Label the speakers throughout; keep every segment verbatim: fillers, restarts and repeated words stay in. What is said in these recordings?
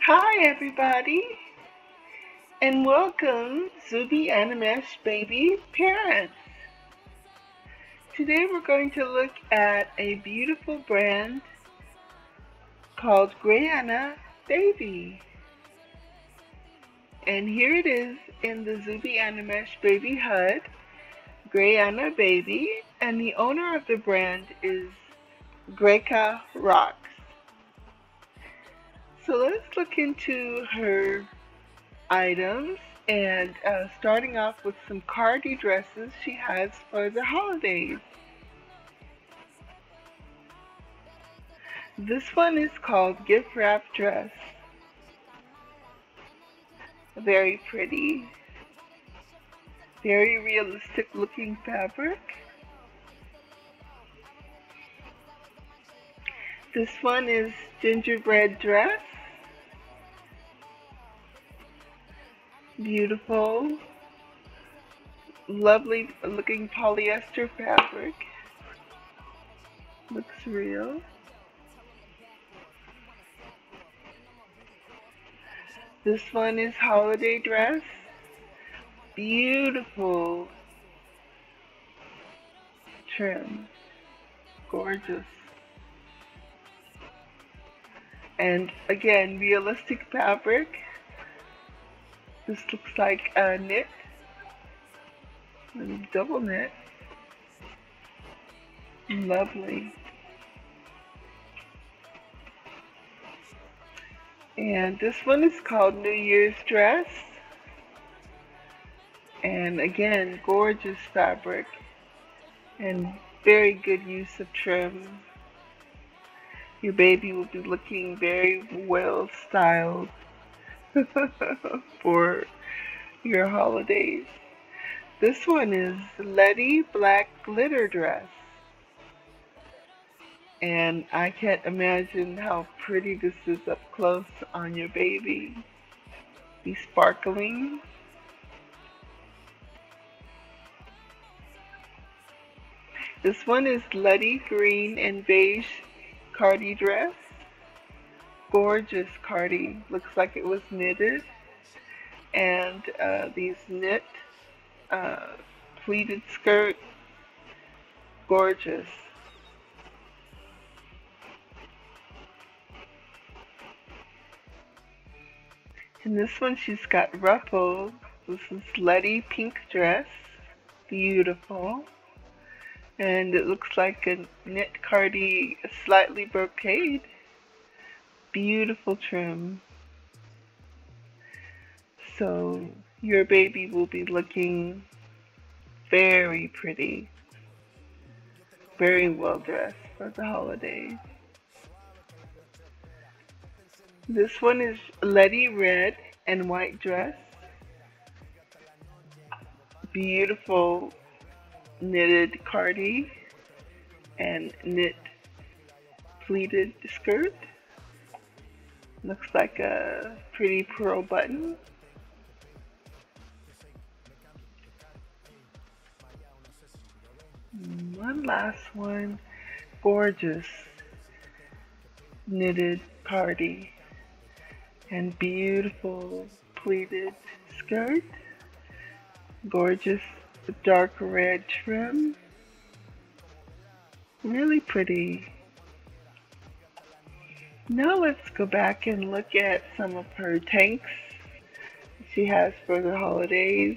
Speaker 1: Hi everybody, and welcome to the Animesh Baby Parents. Today we're going to look at a beautiful brand called Greiana Baby. And here it is in the Zuby Animesh Baby Hut, Greiana Baby, and the owner of the brand is Greca Rocks. So let's look into her items and uh, starting off with some cardi dresses she has for the holidays. This one is called Gift Wrap Dress. Very pretty, very realistic looking fabric. This one is Gingerbread Dress. Beautiful, lovely looking polyester fabric. Looks real. This one is Holiday Dress. Beautiful trim. Gorgeous. And again, realistic fabric. This looks like a knit, a double knit. Lovely. And this one is called New Year's Dress. And again, gorgeous fabric and very good use of trim. Your baby will be looking very well styled for your holidays. This one is Letty Black Glitter Dress. And I can't imagine how pretty this is up close on your baby. Be sparkling. This one is Letty Green and Beige Cardi Dress. Gorgeous cardi. Looks like it was knitted. And uh, these knit uh, pleated skirt. Gorgeous. And this one she's got ruffles. This is Letty Pink Dress. Beautiful. And it looks like a knit cardi, slightly brocade. Beautiful trim. So your baby will be looking very pretty. Very well dressed for the holidays. This one is Letty Red and White Dress. Beautiful knitted cardi and knit pleated skirt. Looks like a pretty pearl button. One last one. Gorgeous knitted cardi and beautiful pleated skirt. Gorgeous dark red trim. Really pretty. Now let's go back and look at some of her tanks she has for the holidays.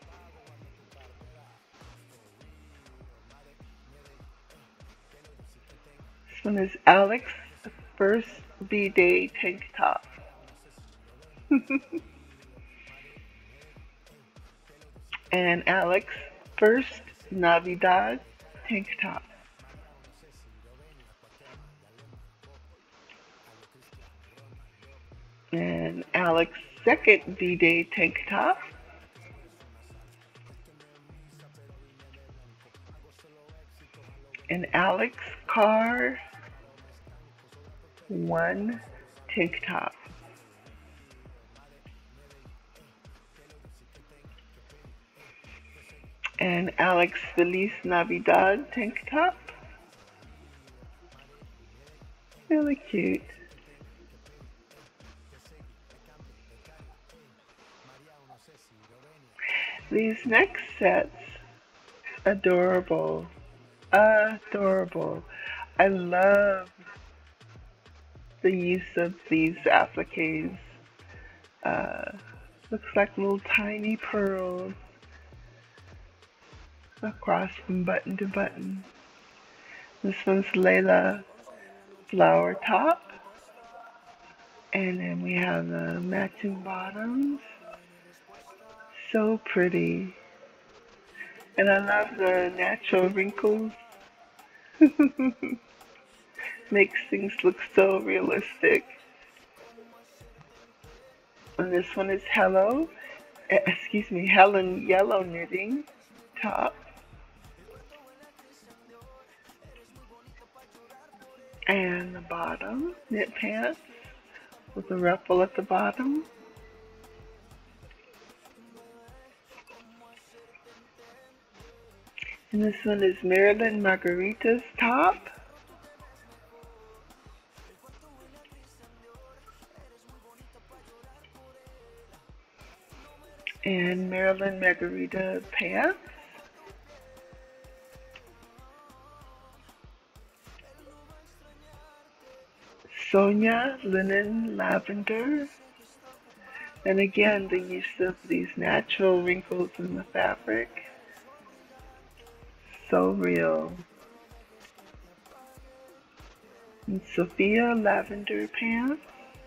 Speaker 1: This one is Alex First B-Day Tank Top. And Alex First Navidad Tank Top. And Alex Second V-Day Tank Top. And Alex Carr One Tank Top. And Alex Feliz Navidad Tank Top. Really cute. These next sets, adorable, adorable. I love the use of these appliques. Uh, looks like little tiny pearls across from button to button. This one's Layla flower top. And then we have the matching bottoms. So pretty. And I love the natural wrinkles. Makes things look so realistic. And this one is Hello, eh, excuse me, Helen Yellow knitting top. And the bottom, knit pants with a ruffle at the bottom. And this one is Marilyn Margarita's top. And Marilyn Margarita pants. Sonia linen lavender. And again, the use of these natural wrinkles in the fabric. So real. And Sophia lavender pants.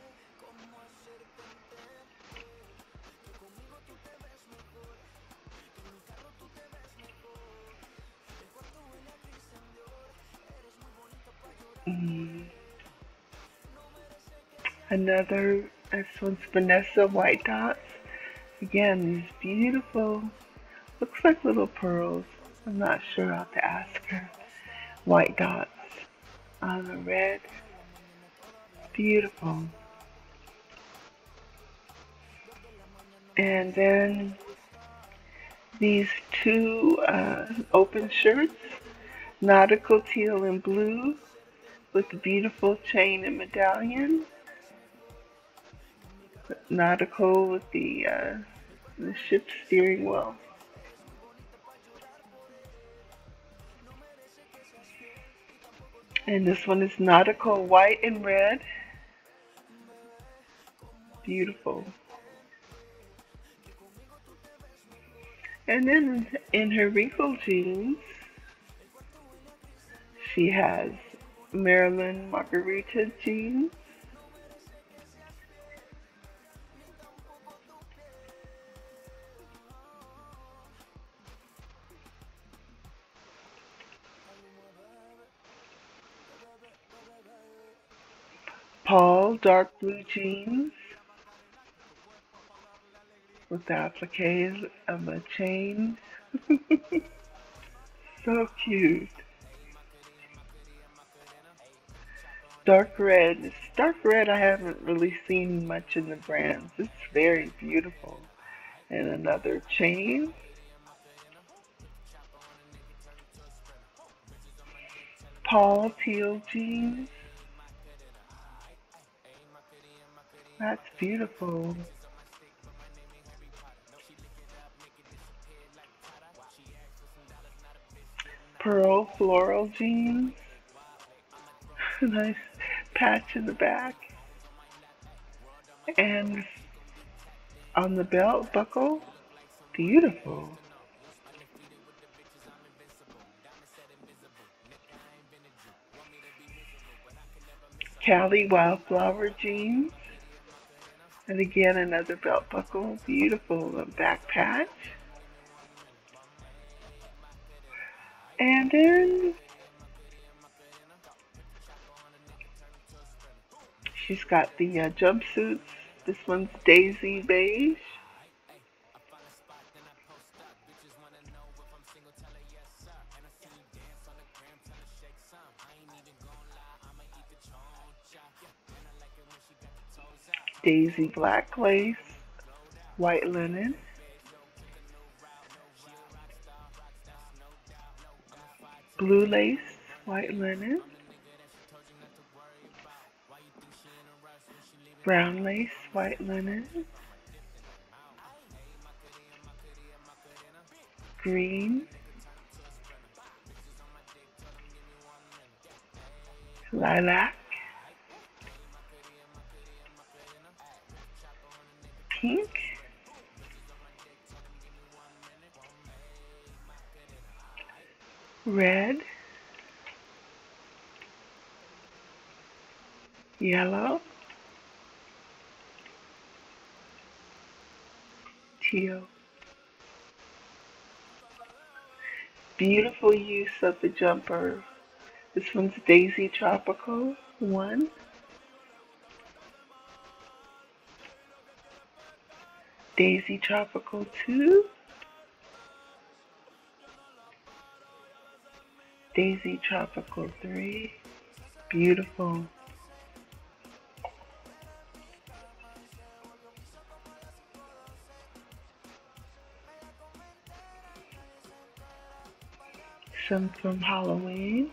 Speaker 1: Mm. Another, this one's Vanessa white dots. Again, these beautiful, looks like little pearls. I'm not sure, I'll have to ask her. White dots on the red. Beautiful. And then these two uh, open shirts, nautical teal and blue with the beautiful chain and medallion. Nautical with the, uh, the ship steering wheel. And this one is nautical white and red. Beautiful. And then in her wrinkled jeans, she has Marilyn Margarita jeans. Paul dark blue jeans with the appliques of a chain. So cute. Dark red. This dark red I haven't really seen much in the brands. It's very beautiful. And another chain. Paul teal jeans. That's beautiful. Pearl floral jeans. Nice patch in the back. And on the belt buckle, beautiful. Cali wildflower jeans. And again, another belt buckle, beautiful back patch. And then she's got the uh, jumpsuits. This one's Daisy Beige. Daisy black lace, white linen. Blue lace, white linen. Brown lace, white linen. green, lilac, pink, red, yellow, teal. Beautiful use of the jumper. This one's Daisy Tropical one, Daisy Tropical two, Daisy Tropical three. Beautiful. Some from Halloween.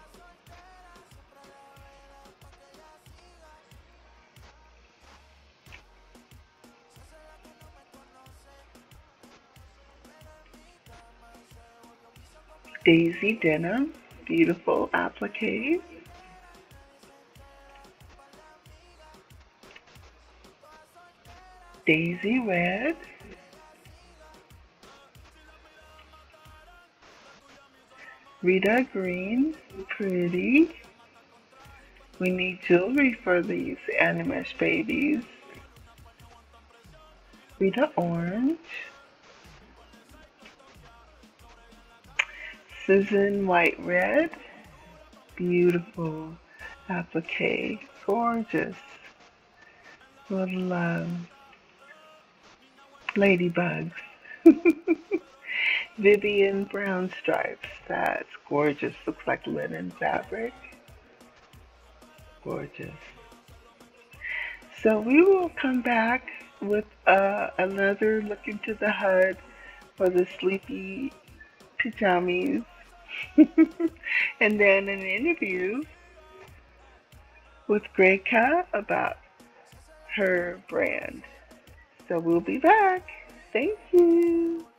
Speaker 1: Daisy Denim, beautiful applique. Daisy Red. Rita Green, pretty. We need jewelry for these Animesh babies. Rita Orange. Susan White Red. Beautiful applique. Gorgeous. What love. Ladybugs. Vivian Brown Stripes. That's gorgeous. Looks like linen fabric. Gorgeous. So we will come back with uh, another look into the H U D for the sleepy pajamas. And then an interview with Greiana about her brand. So we'll be back. Thank you.